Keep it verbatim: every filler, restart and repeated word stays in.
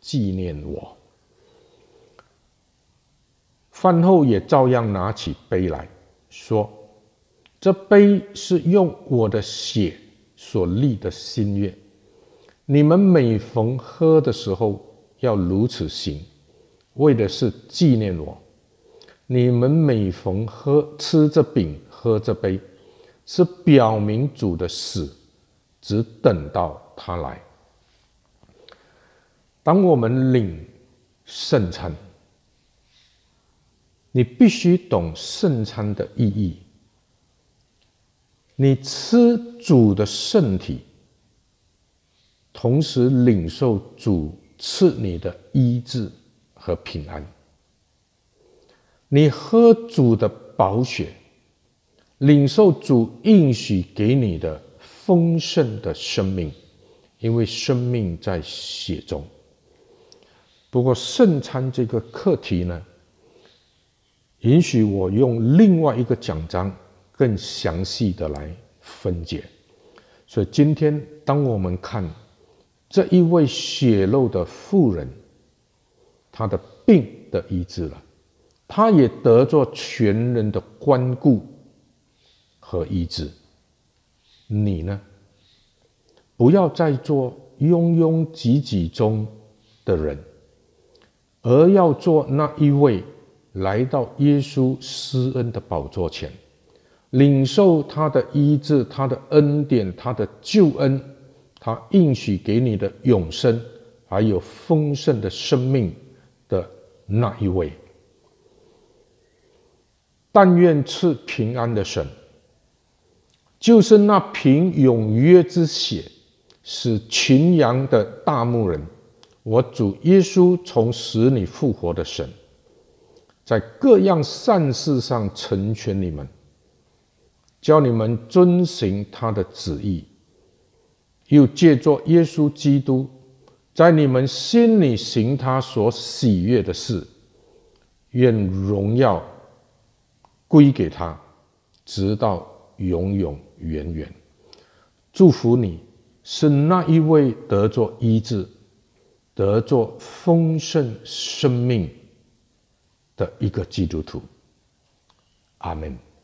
纪念我。饭后也照样拿起杯来说，这杯是用我的血所立的新约，你们每逢喝的时候要如此行，为的是纪念我。你们每逢喝吃这饼喝这杯，是表明主的死，只等到他来。当我们领圣餐，你必须懂圣餐的意义。你吃主的圣体，同时领受主赐你的医治和平安。你喝主的宝血，领受主应许给你的丰盛的生命，因为生命在血中。不过圣餐这个课题呢，允许我用另外一个讲章更详细的来分解。所以今天当我们看这一位血肉的妇人，她的病的医治了，她也得着全人的关顾和医治。你呢？不要再做庸庸挤挤中的人，而要做那一位来到耶稣施恩的宝座前，领受他的医治，他的恩典，他的救恩，他应许给你的永生，还有丰盛的生命的那一位。但愿赐平安的神，就是那凭永约之血使群羊的大牧人，我主耶稣从死里复活的神，在各样善事上成全你们，叫你们遵行他的旨意，又借着耶稣基督在你们心里行他所喜悦的事，愿荣耀归给他，直到永永远远。祝福你是那一位得着医治、得着丰盛生命的一个基督徒。阿们。